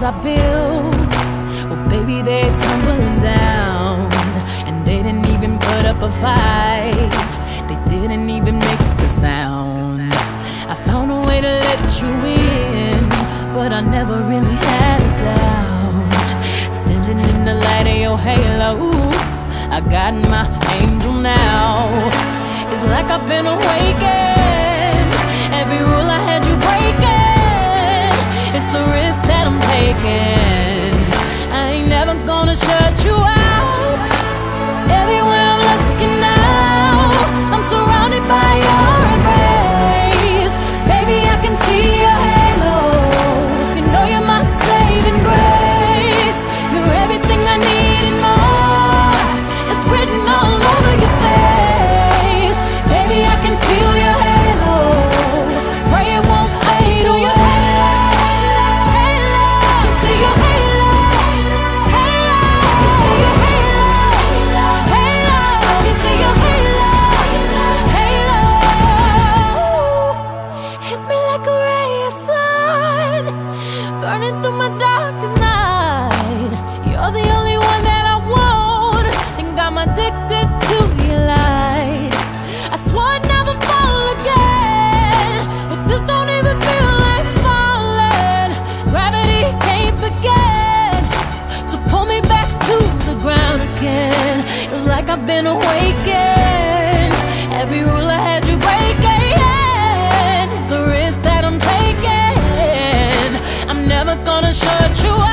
I built, well baby, they're tumbling down. And they didn't even put up a fight, they didn't even make the sound. I found a way to let you in, but I never really had a doubt. Standing in the light of your halo, I got my angel now. It's like I've been awakened. Every rule I had you breaking, it's the risk that I'm taking. I ain't never gonna shut you out. Everywhere I'm looking now, I'm surrounded by your embrace. Baby, I can see your halo. You know you're my saving grace. You're everything I need and more. It's written all over your face. Baby, I can feel your halo. Pray it won't fade away. See your halo, halo, your halo, halo. See your halo, halo. Hit me like a ray of sun, burning through my darkest night. You're the only one that I want, think I'm addicted to your light. I swore I'd never fall again, but this don't even feel like falling. Gravity can't begin to pull me back to the ground again. It's like I've been awakened. Every rule I had you breaking, the risk that I'm taking. I'm never gonna shut you